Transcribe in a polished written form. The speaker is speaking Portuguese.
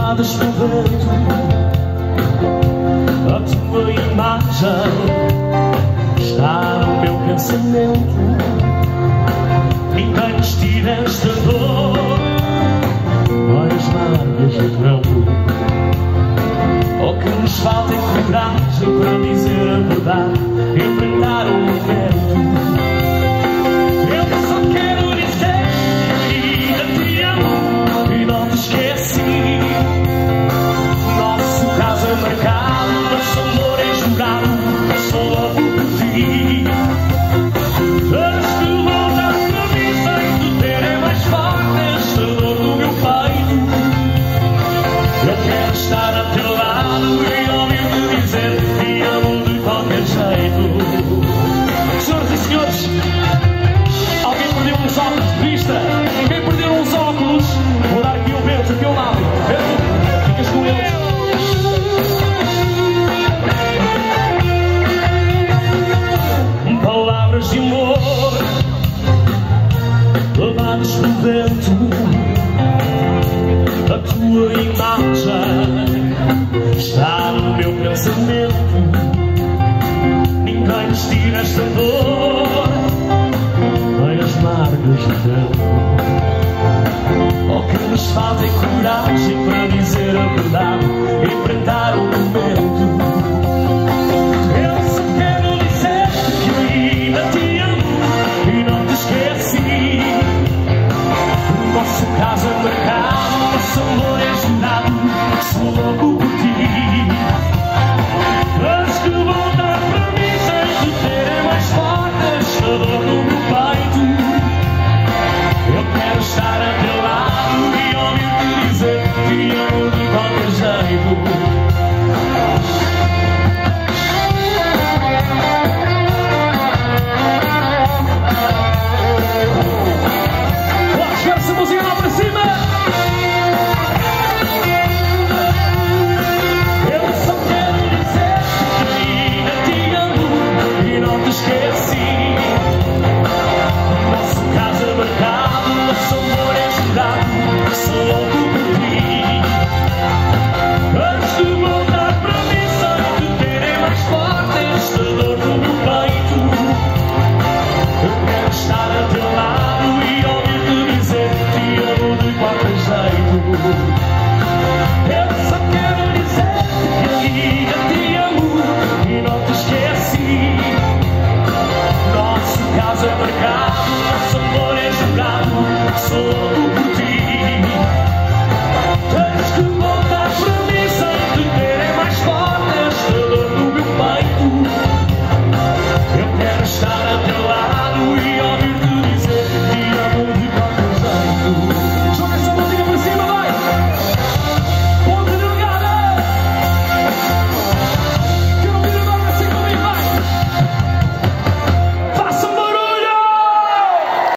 levadas pelo vento, a tua imagem está no meu pensamento. Ninguém nos tira esta dor, olhas largas de campo. O que nos falta é coragem para dizer a verdade, enfrentar o momento. Eu só quero dizer que ainda te amo e não te esqueci. Nosso caso é marcado, nosso amor é jurado, só louco por ti. Antes de voltar para mim, sei que ter é mais forte esta dor no meu peito. Eu quero estar a teu lado e ouvir-te dizer que te amo de qualquer jeito. Senhoras e senhores, alguém perdeu uns óculos de vista? Quem perdeu uns óculos? Vou dar aqui o Bento, aqui ao lado. Bento, ficas com eles. Palavras de amor levadas pelo vento, a tua imagem está no meu pensamento. Ninguém nos tira esta dor, nem as marcas do tempo. O que nos falta é coragem para dizer a verdade, enfrentar o momento. Eu só quero dizer que ainda te amo e não te esqueci. O nosso caso é marcado, nosso amor é jurado, sou louco por ti. Antes de voltar para mim, sei que ter é mais forte esta dor no meu peito. Eu quero estar a teu lado e ouvir-te dizer que te amo de qualquer jeito. Nosso caso é marcado, nosso amor é jurado, sou